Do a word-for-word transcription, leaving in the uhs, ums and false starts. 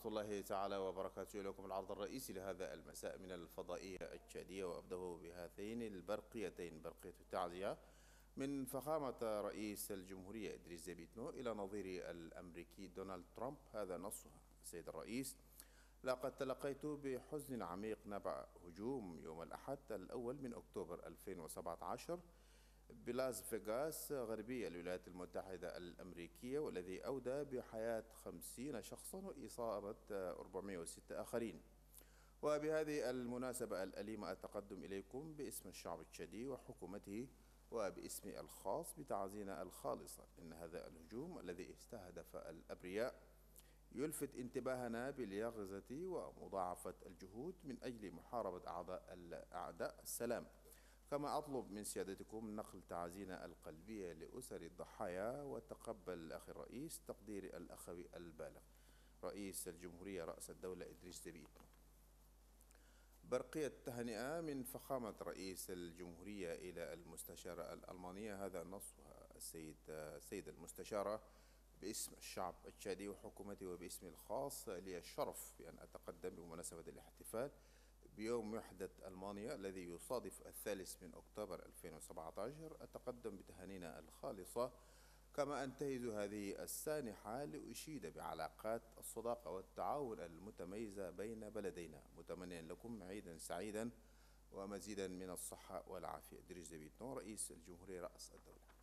الله تعالى وبركاته. لكم العرض الرئيسي لهذا المساء من الفضائية التشادية، وأبدأ بهاتين البرقيتين: برقية التعزية من فخامة رئيس الجمهورية إدريس ديبي إتنو إلى نظيره الأمريكي دونالد ترامب. هذا نصها: السيد الرئيس، لقد تلقيت بحزن عميق نبأ هجوم يوم الأحد الأول من أكتوبر ألفين وسبعة عشر بلاس فيغاس غربي الولايات المتحدة الأمريكية، والذي أودى بحياة خمسين شخصا وإصابة أربعمائة وستة آخرين. وبهذه المناسبة الأليمة أتقدم إليكم باسم الشعب التشادي وحكومته وباسمي الخاص بتعزينا الخالصة. إن هذا الهجوم الذي استهدف الأبرياء يلفت انتباهنا باليقظة ومضاعفة الجهود من أجل محاربة أعداء أعداء السلام. كما أطلب من سيادتكم نقل تعزينا القلبية لأسر الضحايا، وتقبل أخي الرئيس تقديري الأخوي البالغ. رئيس الجمهورية رأس الدولة إدريس ديبي إتنو. برقية تهنئة من فخامة رئيس الجمهورية إلى المستشارة الألمانية. هذا نصها: السيد السيدة المستشارة، باسم الشعب التشادي وحكومتي وباسمي الخاص، لي الشرف بأن أتقدم بمناسبة الاحتفال بيوم وحدة ألمانيا الذي يصادف الثالث من أكتوبر ألفين وسبعة عشر. أتقدم بتهانينا الخالصة، كما أنتهز هذه السانحة لأشيد بعلاقات الصداقة والتعاون المتميزة بين بلدينا، متمنيا لكم عيدا سعيدا ومزيدا من الصحة والعافية. إدريس ديبي إتنو، رئيس الجمهورية رأس الدولة.